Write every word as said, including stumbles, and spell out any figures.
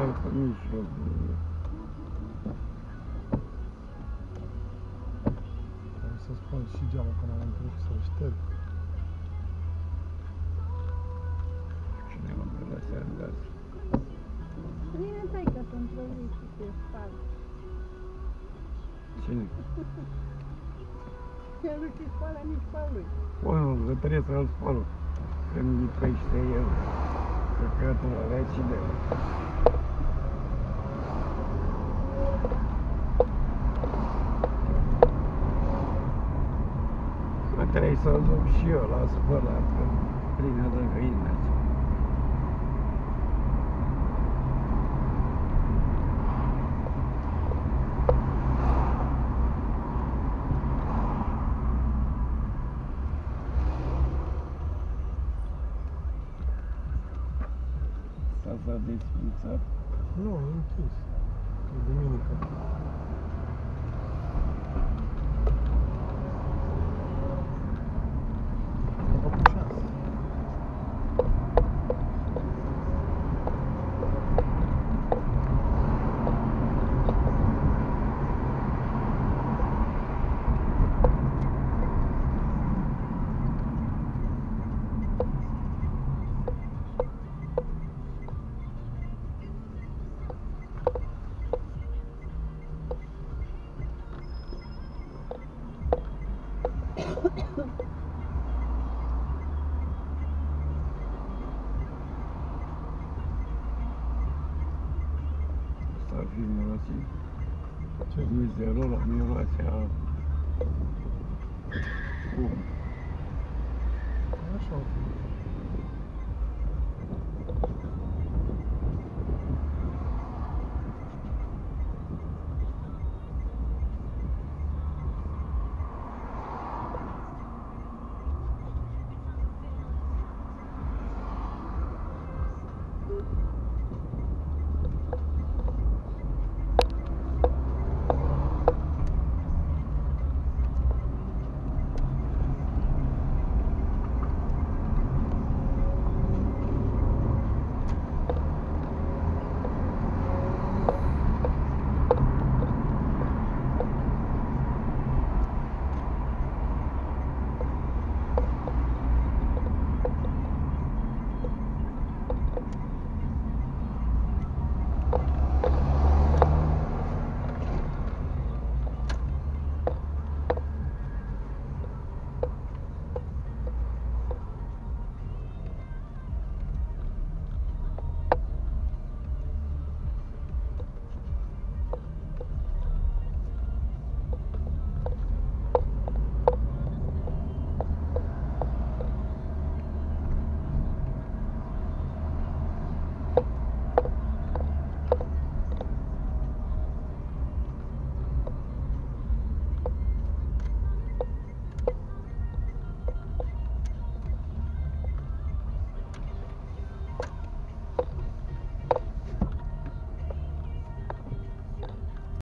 canal pe mijloc. Trebuie să spun și geamul până am întâlnit să-l șterg. Cine mă pe la seara de azi? Bine, taică, pentru zi și te spală. Cine? Eu nu știu spală nici pe lui. Păi nu, că trebuie să-l spăl. Când lipește el. Căcatul avea și de el. Mă trebuie să-l duc și eu la spălat, că plină de găină. S-a desfințat? Nu, e închis. E duminică. Am făcut șansă. S-ar fi mirosit. Ce? Mizerul la miroase a... Cum? Așa o fi.